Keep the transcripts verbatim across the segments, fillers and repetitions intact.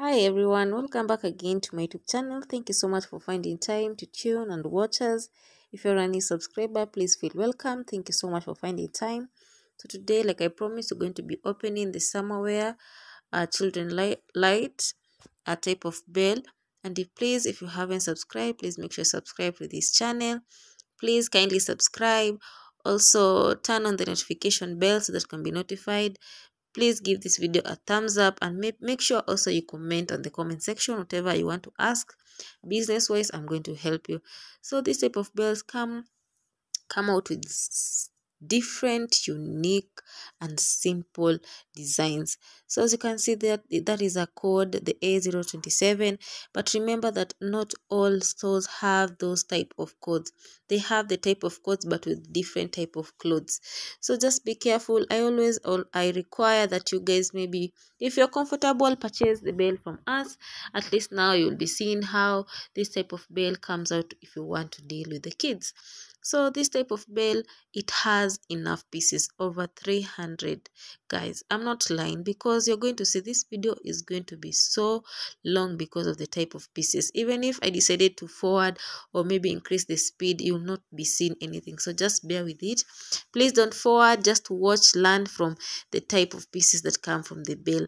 Hi everyone, welcome back again to my YouTube channel. Thank you so much for finding time to tune and watch us. If you're a new subscriber, please feel welcome. Thank you so much for finding time. So today, like I promised, we're going to be opening the summer wear uh, children light, light a type of bell. And if please, if you haven't subscribed, please make sure you subscribe to this channel. Please kindly subscribe. Also turn on the notification bell so that you can be notified. Please give this video a thumbs up and make, make sure also you comment on the comment section whatever you want to ask business wise. I'm going to help you. So this type of bells come come out with different, unique and simple designs. So as you can see, that that is a code, the A zero two seven, but remember that not all stores have those type of codes. They have the type of codes but with different type of clothes. So just be careful. I always or I require that you guys, maybe if you're comfortable, purchase the bell from us. At least now you'll be seeing how this type of bell comes out if you want to deal with the kids. So this type of bell, it has enough pieces, over three hundred. Guys, I'm not lying, because you're going to see this video is going to be so long because of the type of pieces. Even if I decided to forward or maybe increase the speed, you'll not be seeing anything. So just bear with it. Please don't forward, just watch, learn from the type of pieces that come from the bell.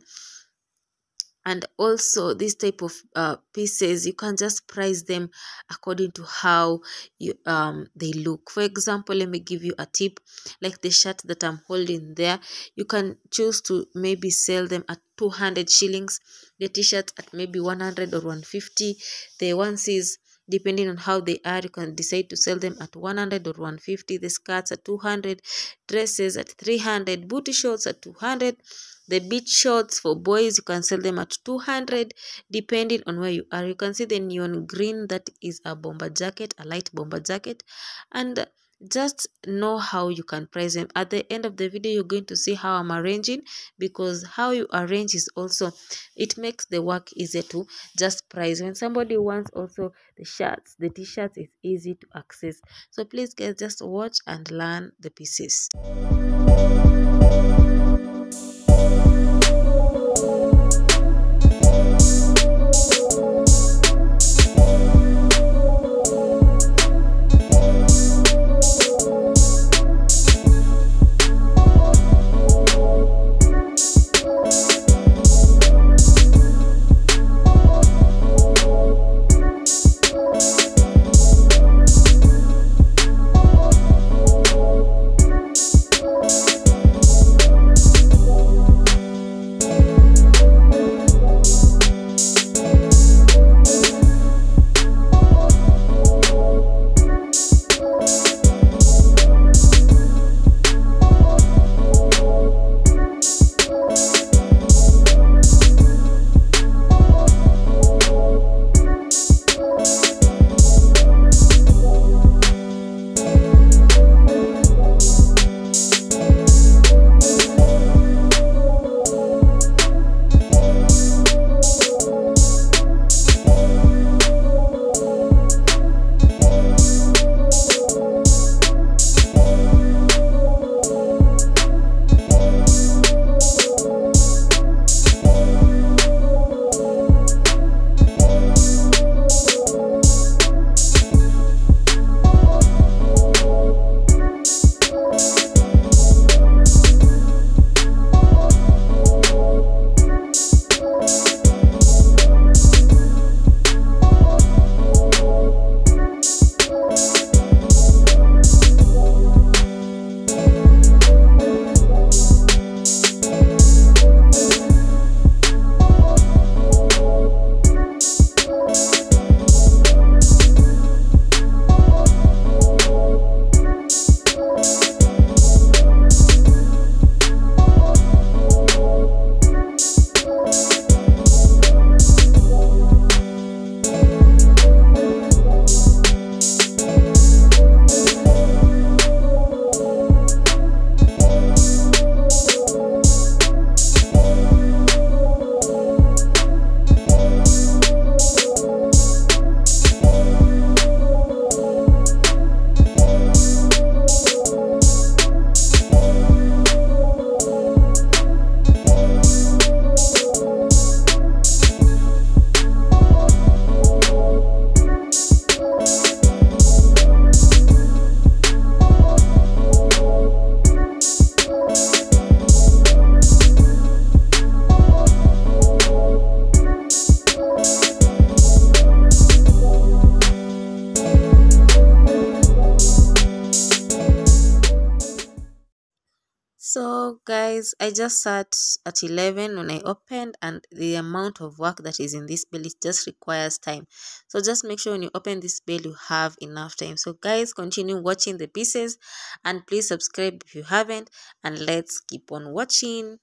And also this type of uh, pieces, you can just price them according to how you um they look. For example, let me give you a tip. Like the shirt that I'm holding there, you can choose to maybe sell them at two hundred shillings, the t-shirts at maybe one hundred or one fifty, the onesies, depending on how they are, you can decide to sell them at one hundred or one fifty, the skirts at two hundred, dresses at three hundred, booty shorts at two hundred. The beach shorts for boys, you can sell them at two hundred, depending on where you are. You can see the neon green, that is a bomber jacket, a light bomber jacket. And just know how you can price them. At the end of the video, you're going to see how I'm arranging, because how you arrange is also, it makes the work easier to just price. When somebody wants also the shirts, the t-shirts, is easy to access. So please guys, just watch and learn the pieces. So guys, I just sat at eleven when I opened, and the amount of work that is in this bell, it just requires time. So just make sure when you open this bell you have enough time. So guys, continue watching the pieces and please subscribe if you haven't, and let's keep on watching.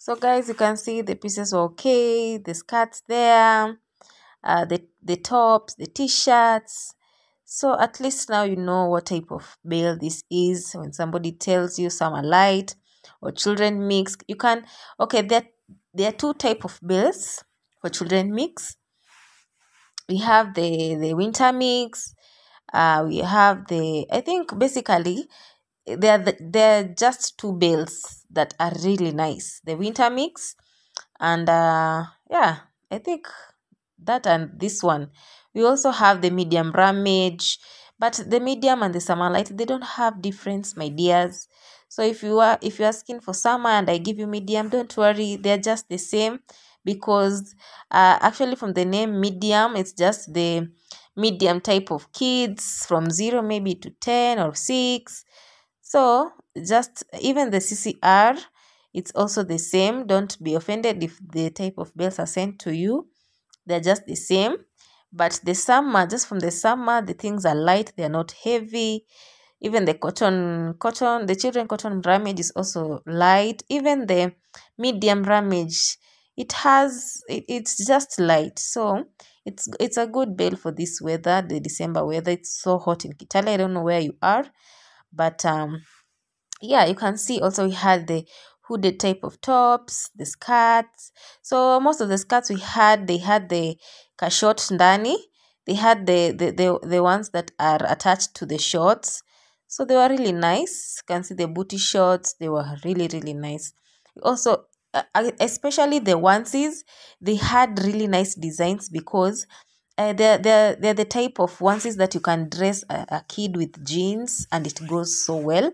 So guys, you can see the pieces are okay, the skirts there, uh, the, the tops, the t-shirts. So at least now you know what type of bale this is. When somebody tells you some are light or children mix, you can, okay, there, there are two type of bales for children mix. We have the, the winter mix, uh, we have the, I think basically, they're, the, they're just two bales that are really nice. The winter mix and uh, yeah, I think that and this one. We also have the medium ramage, but the medium and the summer light, they don't have difference, my dears. So if you are if you're asking for summer and I give you medium, don't worry, they're just the same, because uh, actually from the name medium, it's just the medium type of kids from zero maybe to ten or six. So just even the C C R, it's also the same. Don't be offended if the type of bells are sent to you. They're just the same. But the summer, just from the summer, the things are light. They're not heavy. Even the cotton, cotton, the children cotton ramage is also light. Even the medium ramage, it has, it, it's just light. So it's it's a good bale for this weather, the December weather. It's so hot in Kitale. I don't know where you are, but um, yeah, you can see also we had the hooded type of tops, the skirts. So most of the skirts we had, they had the kashot ndani. They had the, the, the, the ones that are attached to the shorts. So they were really nice. You can see the booty shorts. They were really, really nice. Also, uh, especially the onesies, they had really nice designs because uh, they're, they're, they're the type of onesies that you can dress a, a kid with jeans and it goes so well.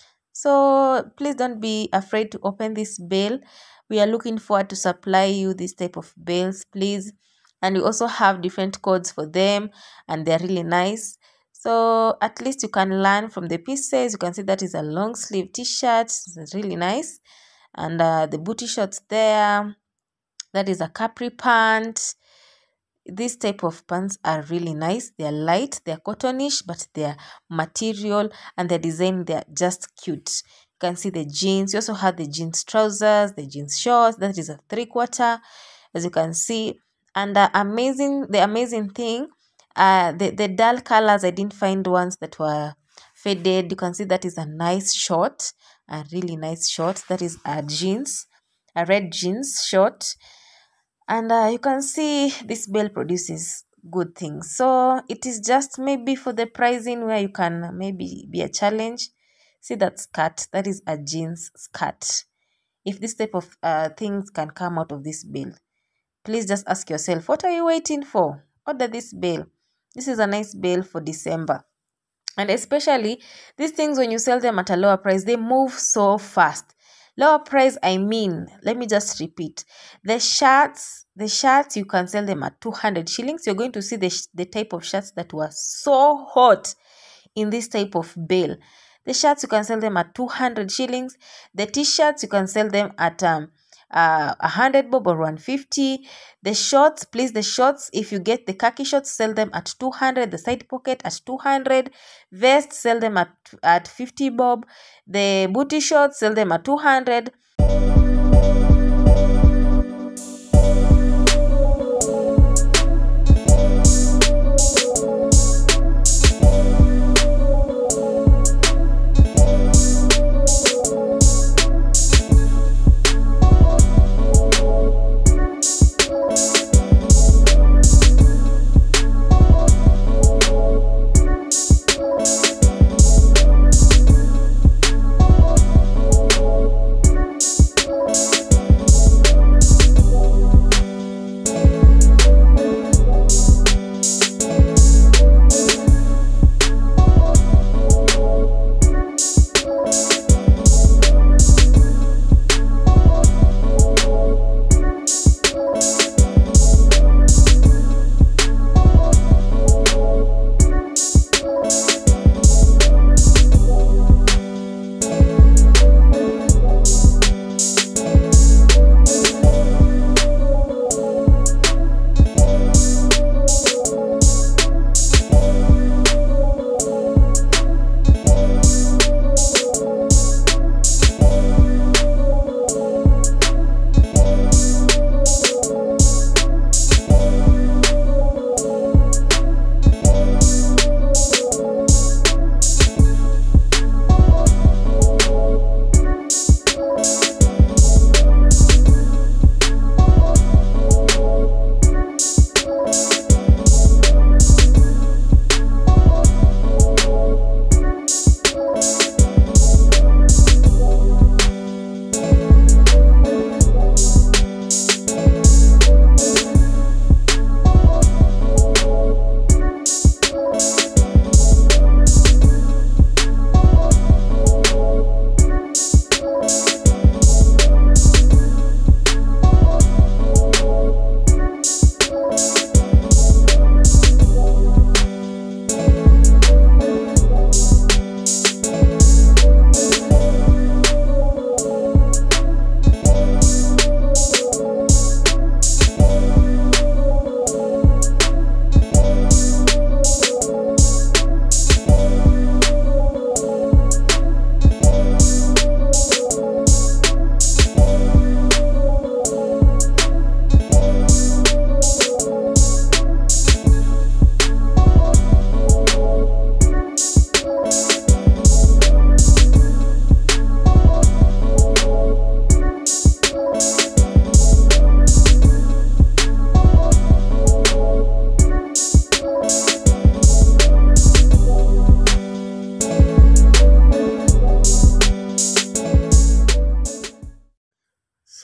So please don't be afraid to open this bale. We are looking forward to supply you this type of bales, please. And we also have different codes for them and they're really nice. So at least you can learn from the pieces. You can see that is a long sleeve t-shirt. It's really nice. And uh, the booty shorts there. That is a capri pant. This type of pants are really nice. They are light, they are cottonish, but they are material and the design, they are just cute. You can see the jeans. You also have the jeans trousers, the jeans shorts. That is a three quarter, as you can see. And uh, amazing, the amazing thing, uh, the, the dull colors, I didn't find ones that were faded. You can see that is a nice short, a really nice short. That is a jeans, a red jeans short. And uh, you can see this bale produces good things. So it is just maybe for the pricing where you can maybe be a challenge. See that skirt, that is a jeans skirt. If this type of uh, things can come out of this bale, please just ask yourself, what are you waiting for? Order this bale. This is a nice bale for December. And especially these things, when you sell them at a lower price, they move so fast. Lower price, I mean, let me just repeat. The shirts, the shirts, you can sell them at two hundred shillings. You're going to see the, the type of shirts that were so hot in this type of bale. The shirts, you can sell them at two hundred shillings. The t-shirts, you can sell them at um, uh, one hundred bob or one fifty. The shorts, please, the shorts, if you get the khaki shorts, sell them at two hundred. The side pocket at two hundred. Vests, sell them at, at fifty bob. The booty shorts, sell them at two hundred.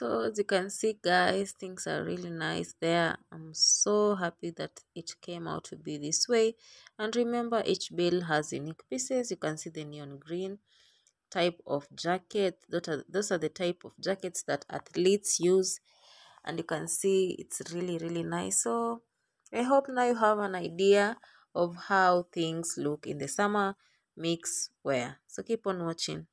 So as you can see, guys, things are really nice there. I'm so happy that it came out to be this way. And remember, each bill has unique pieces. You can see the neon green type of jacket. Those are, those are the type of jackets that athletes use, and you can see it's really really nice. So I hope now you have an idea of how things look in the summer mix wear. So keep on watching.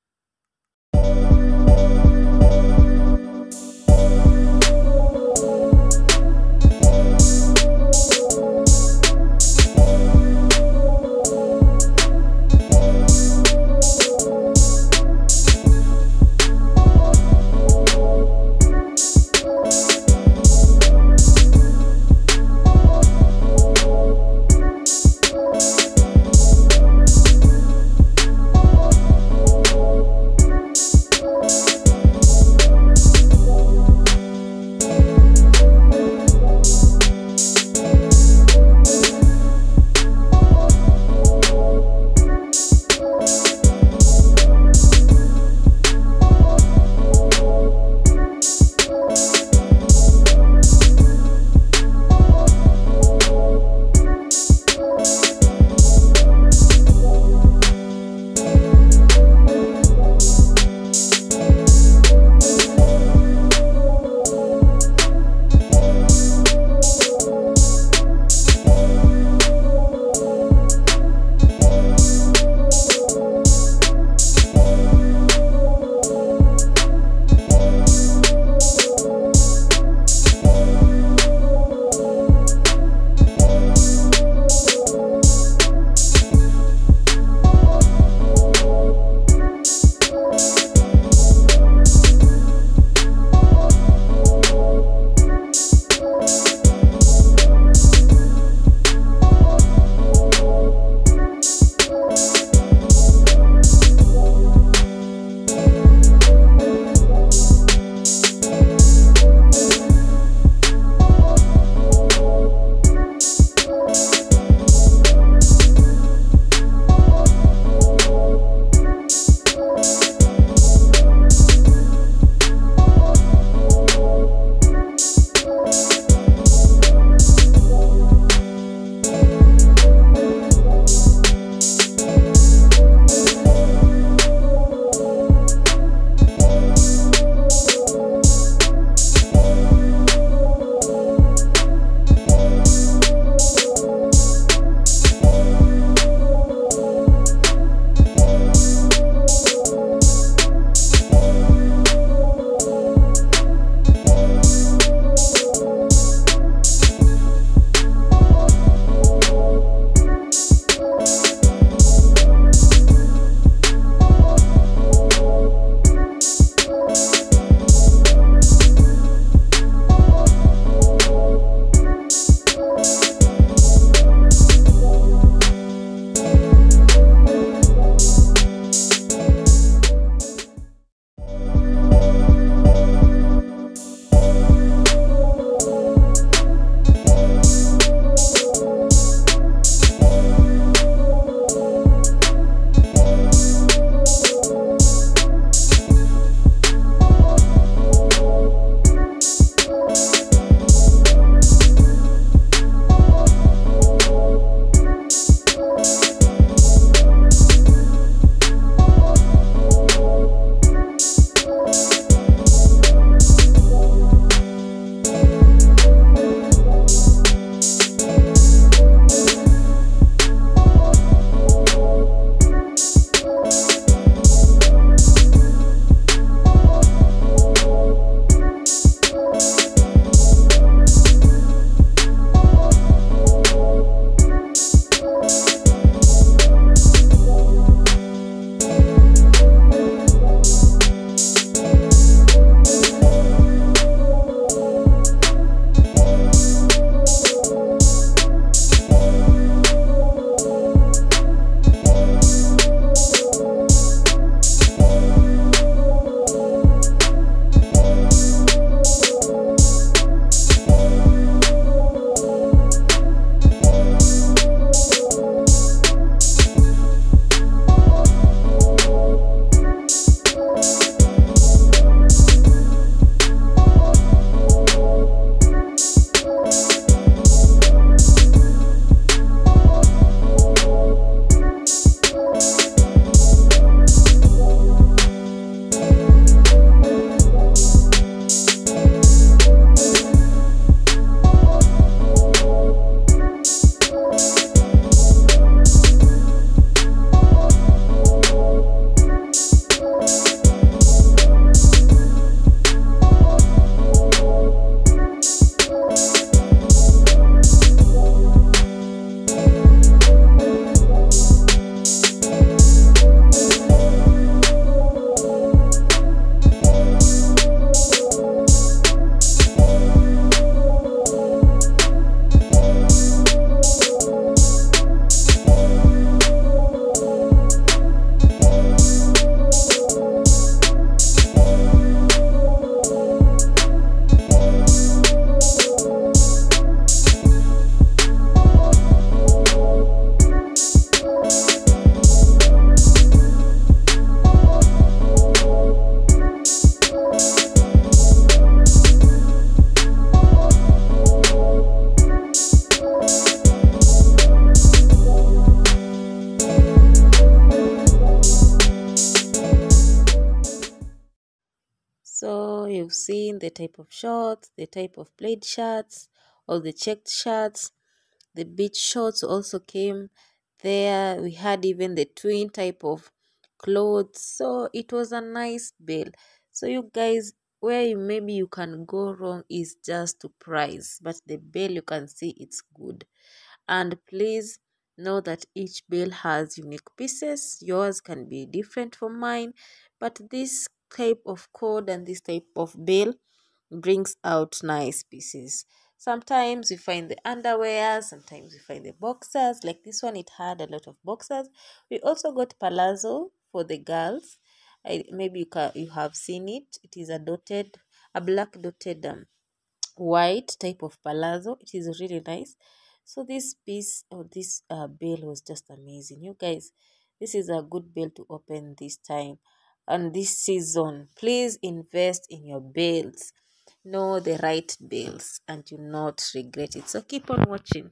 seen the type of shorts, the type of plaid shirts, all the checked shirts. The beach shorts also came there. We had even the twin type of clothes. So it was a nice bale. So you guys, where you, maybe you can go wrong is just to price, but the bale you can see it's good. And please know that each bale has unique pieces. Yours can be different from mine, but this type of cord and this type of bale brings out nice pieces. Sometimes we find the underwear, sometimes we find the boxers. Like this one, it had a lot of boxers. We also got palazzo for the girls. I, maybe you, can, you have seen it. It is a dotted, a black dotted um, white type of palazzo. It is really nice. So this piece or this uh, bale was just amazing. You guys, this is a good bale to open this time and this season. Please invest in your bales. Know the right bales and do not regret it. So keep on watching.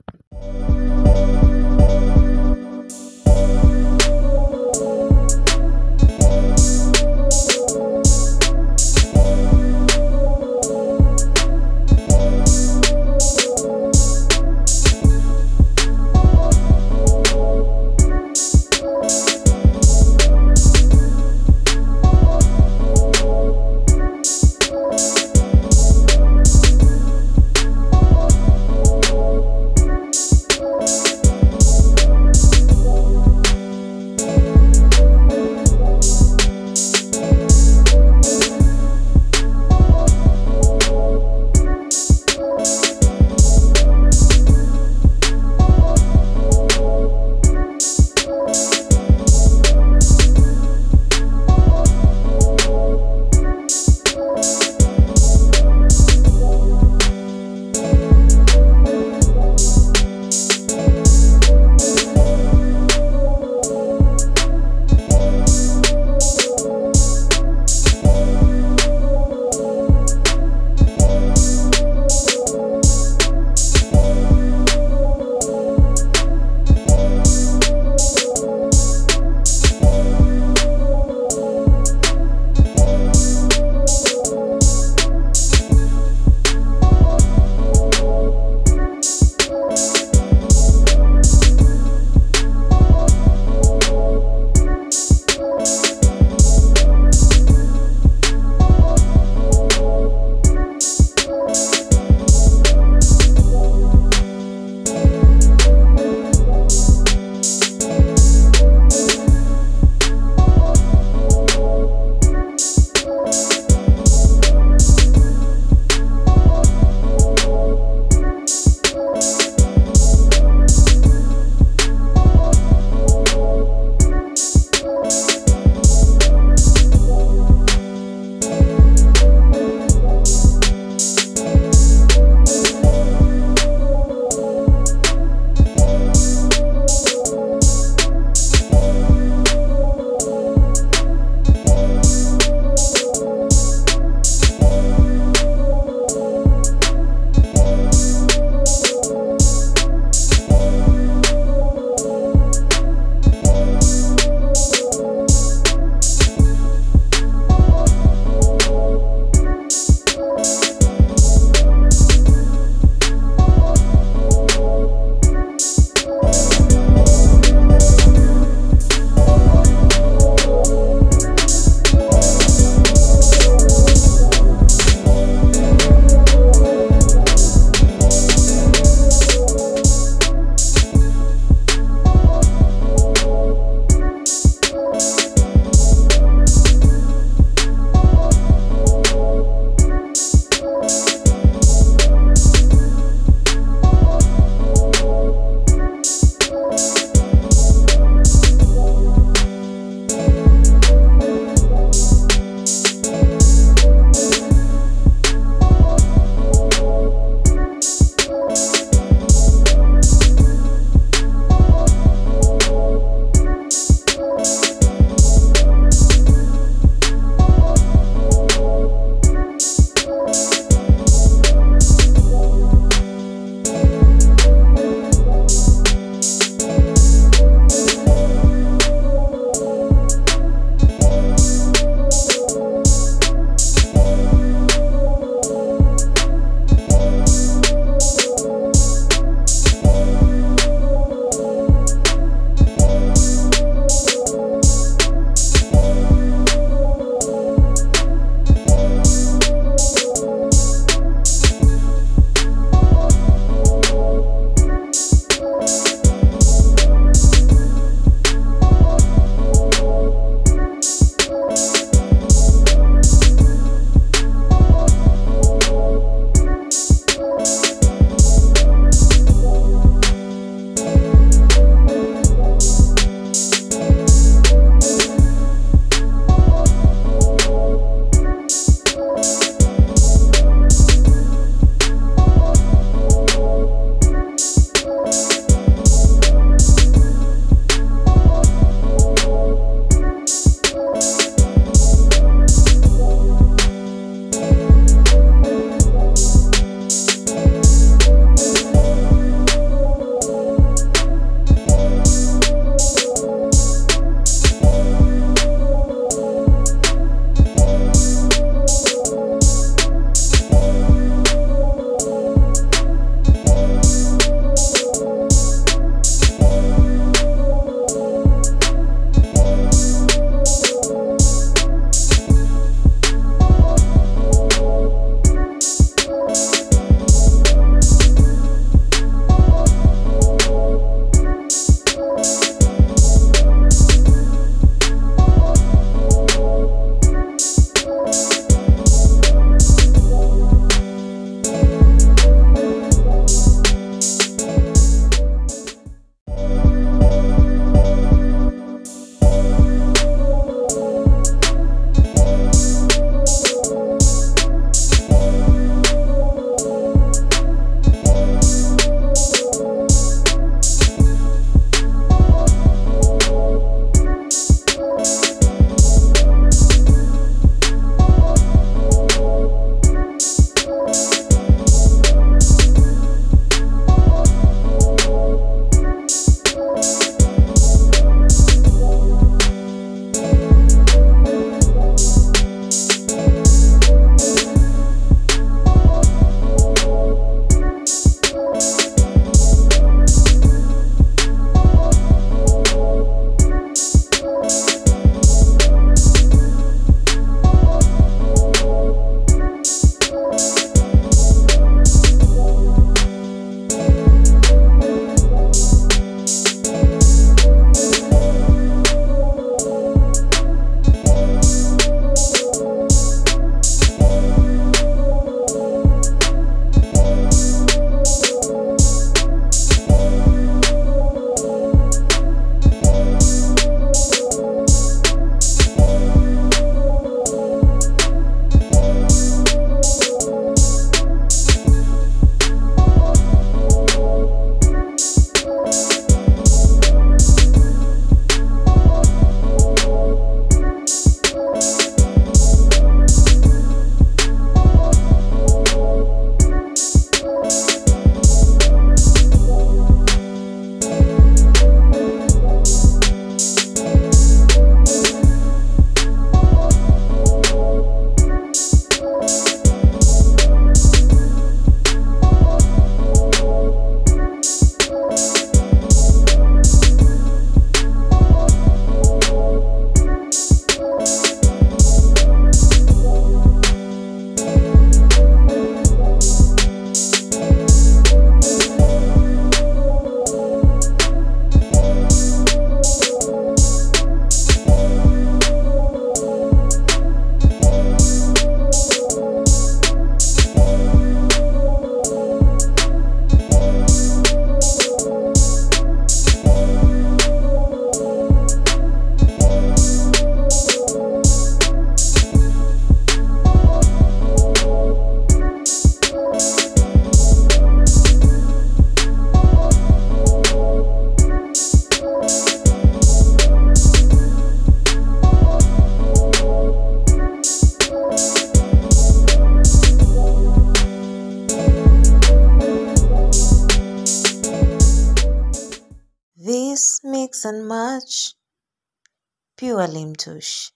and much. Pure Limtush.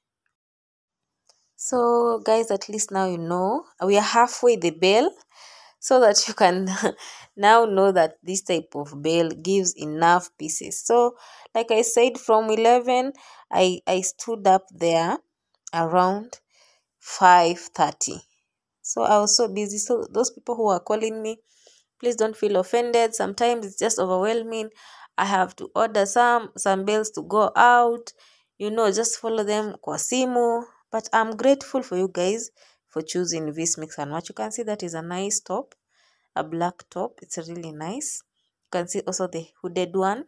So guys, at least now you know we are halfway the bale, so that you can now know that this type of bale gives enough pieces. So like I said, from eleven I I stood up there around five thirty. So I was so busy. So those people who are calling me, please don't feel offended. Sometimes it's just overwhelming. I have to order some some bills to go out, you know, just follow them kwa simu. But I'm grateful for you guys for choosing this mix and match. You can see that is a nice top, a black top. It's really nice. You can see also the hooded one.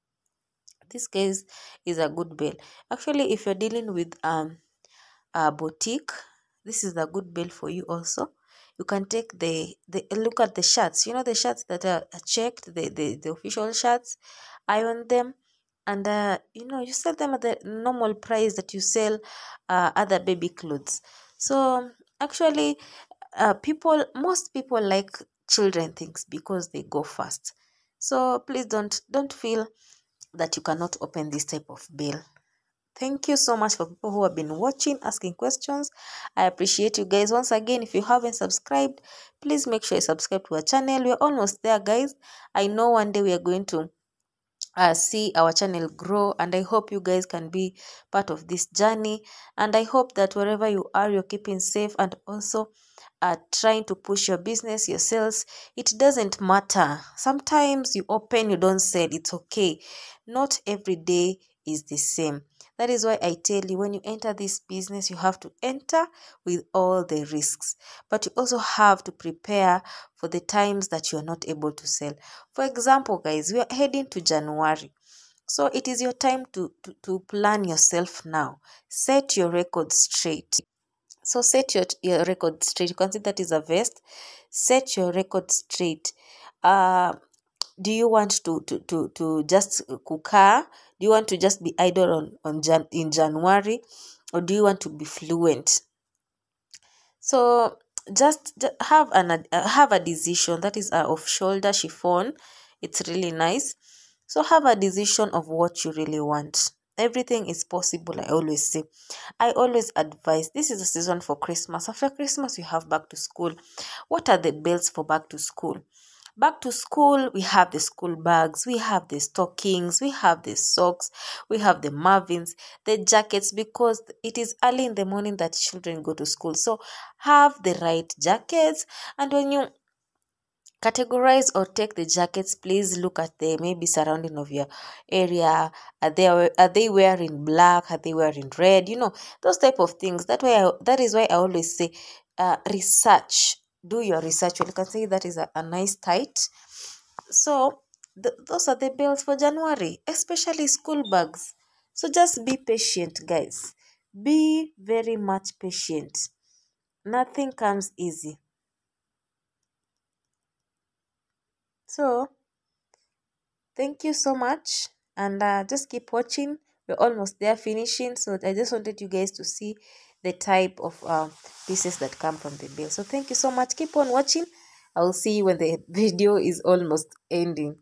This case is a good bill. Actually, if you're dealing with um a boutique, this is a good bill for you also. You can take the, the look at the shirts, you know, the shirts that are checked, the, the, the official shirts, iron them, and uh, you know, you sell them at the normal price that you sell uh, other baby clothes. So actually, uh, people, most people like children things because they go fast. So please don't don't feel that you cannot open this type of bill. Thank you so much for people who have been watching, asking questions. I appreciate you guys. Once again, if you haven't subscribed, please make sure you subscribe to our channel. We're almost there, guys. I know one day we are going to uh, see our channel grow, and I hope you guys can be part of this journey. And I hope that wherever you are, you're keeping safe and also uh, trying to push your business, your sales. It doesn't matter. Sometimes you open, you don't sell. It's okay. Not every day is the same. That is why I tell you, when you enter this business, you have to enter with all the risks. But you also have to prepare for the times that you are not able to sell. For example, guys, we are heading to January. So it is your time to, to, to plan yourself now. Set your record straight. So set your, your record straight. You can see that is a vest. Set your record straight. Uh, do you want to, to, to, to just kukaa? Do you want to just be idle on, on Jan in January, or do you want to be fluent? So just, just have an uh, have a decision. That is a off shoulder chiffon. It's really nice. So have a decision of what you really want. Everything is possible, I always say. I always advise, this is a season for Christmas. After Christmas, you have back to school. What are the bills for back to school? Back to school, we have the school bags, we have the stockings, we have the socks, we have the muffins, the jackets, because it is early in the morning that children go to school. So have the right jackets, and when you categorize or take the jackets, please look at the maybe surrounding of your area. Are they are they wearing black? Are they wearing red? You know, those type of things. That way, I, that is why I always say, uh, research. Do your research. You can say that is a, a nice tight. So th those are the bills for January, especially school bags. So just be patient, guys. Be very much patient. Nothing comes easy. So thank you so much, and uh, just keep watching. We're almost there finishing, so I just wanted you guys to see the type of uh, pieces that come from the bill. So thank you so much. Keep on watching. I will see you when the video is almost ending.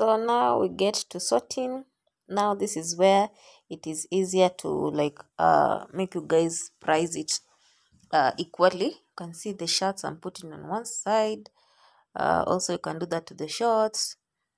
So now we get to sorting. Now this is where it is easier to like uh make you guys price it uh equally. You can see the shirts I'm putting on one side. Uh also you can do that to the shorts,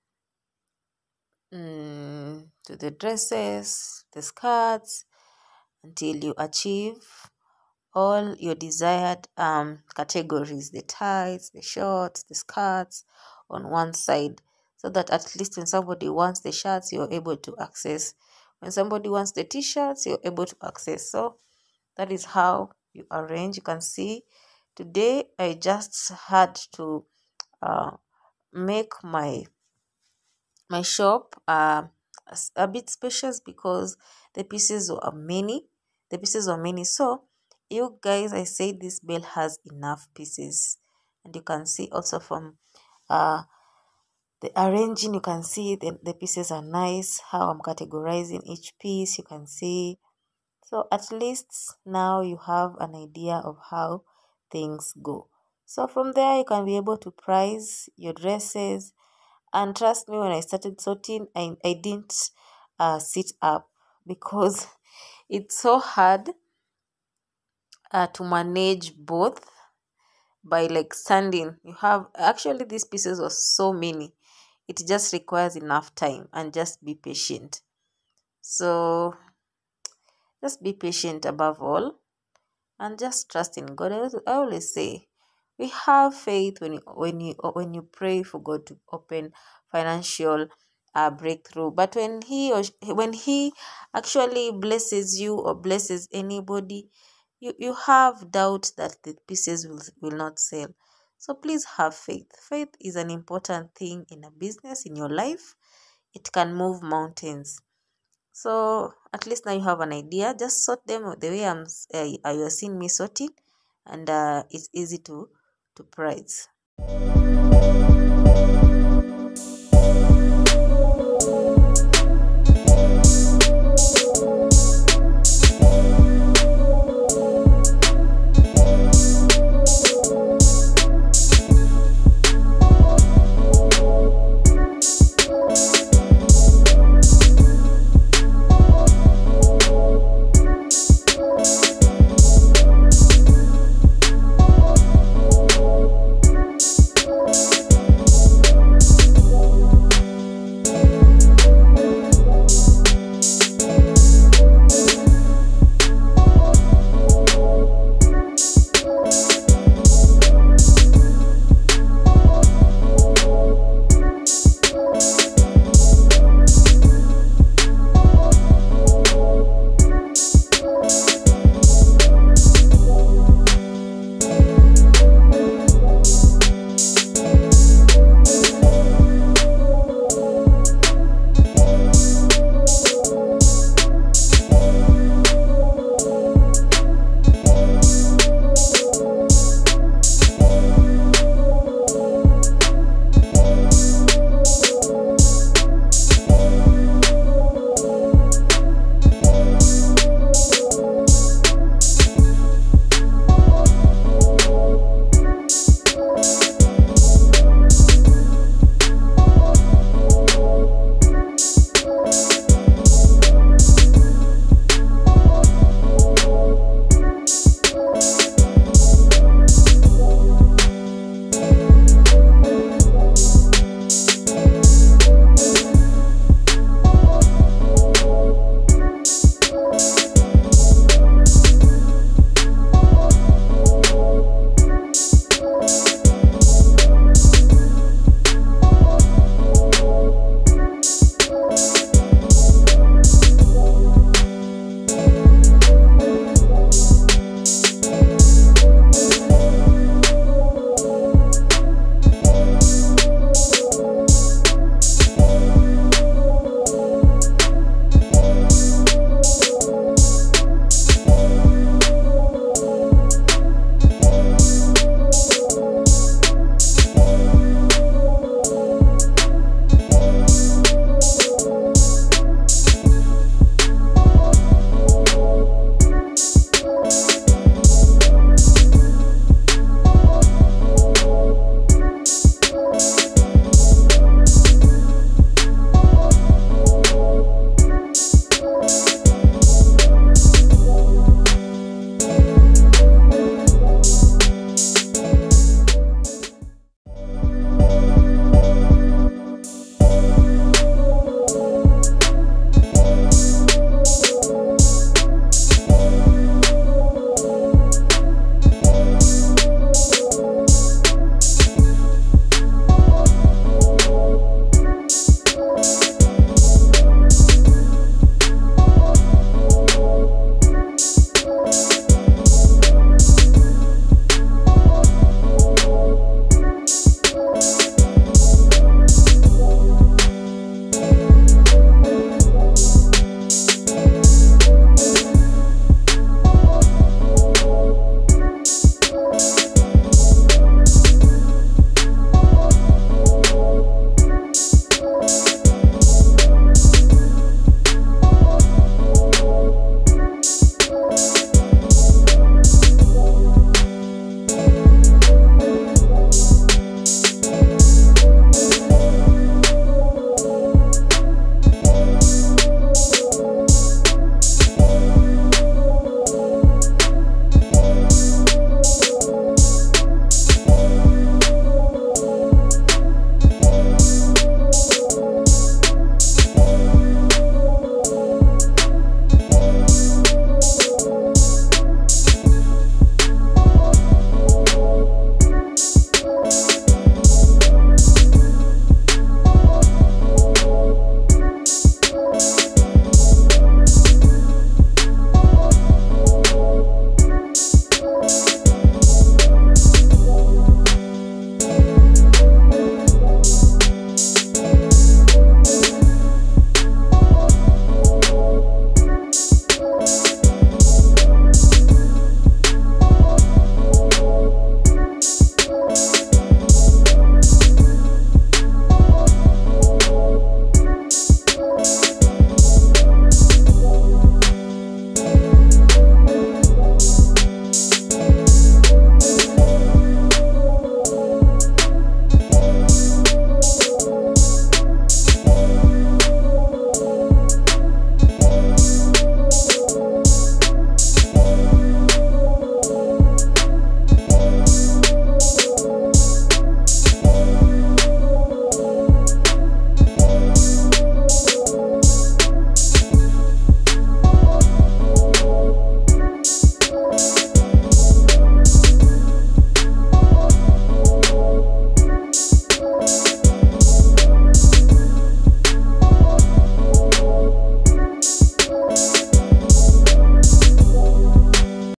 mm, to the dresses, the skirts, until you achieve all your desired um categories, the tights, the shorts, the skirts on one side, so that at least when somebody wants the shirts, you're able to access. When somebody wants the t-shirts, you're able to access. So that is how you arrange. You can see today I just had to uh, make my my shop uh, a bit spacious because the pieces were many. The pieces were many. So you guys, I say this bale has enough pieces, and you can see also from uh the arranging, you can see the, the pieces are nice, how I'm categorizing each piece, you can see. So at least now you have an idea of how things go. So from there you can be able to price your dresses. And trust me, when I started sorting, I, I didn't uh, sit up because it's so hard uh, to manage both by like standing. You have actually these pieces are so many. It just requires enough time and just be patient. So just be patient above all, and just trust in God. I always, I always say, we have faith when you when you when you pray for God to open financial uh, breakthrough. But when he or sh- when he actually blesses you or blesses anybody, you you have doubt that the pieces will will not sell. So please have faith. Faith is an important thing in a business, in your life. It can move mountains. So at least now you have an idea. Just sort them the way I'm uh, you are seeing me sorting, and uh, it's easy to to price.